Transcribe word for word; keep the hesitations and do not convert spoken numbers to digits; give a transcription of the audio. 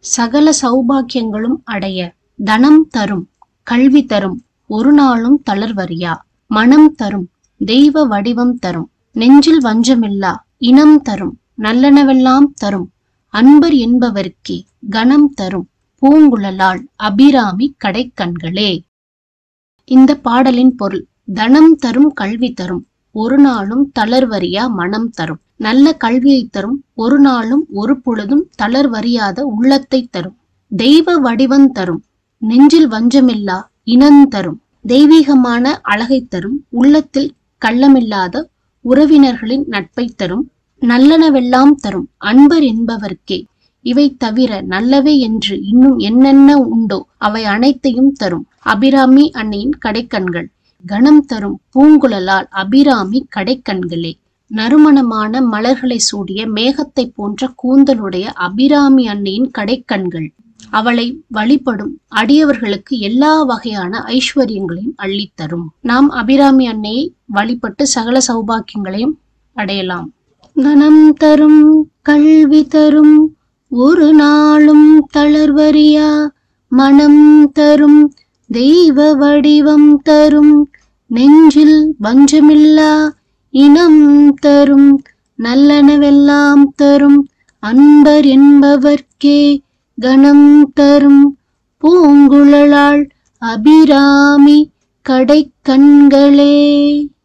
சகல சௌபாக்கியங்களும் அடைய. தனம் தரும், கல்வி தரும், ஒரு நாளும் தளர்வறியா. மனம் தரும், தெய்வ வடிவம் தரும், நெஞ்சில் வஞ்சமில்லா. இனம் தரும், நல்லனவெல்லாம் தரும், அன்பர் என்பவர்க்கே. கணம் தரும், பூங்குழலாள் அபிராமி கடைக்கண்களே. இந்த பாடலின் பொருள்: தனம் தரும், கல்வி தரும், ஒரு நாளும் தளர்வறியா மனம் தரும். நல்ல கல்வியை தரும், ஒரு நாளும் ஒரு பொழுதும் தளர்வறியாத உள்ளத்தை தரும். தெய்வ வடிவம் தரும், நெஞ்சில் வஞ்சமில்லா. இனந்தரும், தெய்வீகமான அழகை தரும், உள்ளத்தில் கள்ளமில்லாத உறவினர்களின் நட்பை தரும், நல்லனவெல்லாம் தரும், அன்பர் என்பவர்க்கே. இவை தவிர நல்லவை என்று இன்னும் என்னென்ன உண்டோ அவை அனைத்தையும் தரும் அபிராமி அன்னையின் கடைக்கண்கள். கணம் தரும், பூங்குழலாள் அபிராமி கடைக்கண்களே. நறுமணமான மலர்களை சூடிய மேகத்தை போன்ற கூந்தலுடைய அபிராமி அன்னையின் கடைக்கண்கள். அவளை வழிபடும் அடியவர்களுக்கு எல்லா வகையான ஐஸ்வர்யங்களையும் அள்ளித்தரும். நாம் அபிராமி அன்னையை வழிபட்டு சகல சௌபாக்கியங்களையும் அடையலாம். தனம் தரும், கல்வி தரும், ஒரு நாளும் தளர்வறியா. மனம் தரும், தெய்வ வடிவம் தரும், நெஞ்சில் வஞ்சமில்லா. இனம் தரும், நல்லனவெல்லாம் தரும், அன்பர் என்பவர்க்கே. கணம் தரும், பூங்குழலாள் அபிராமி கடைக்கண்களே.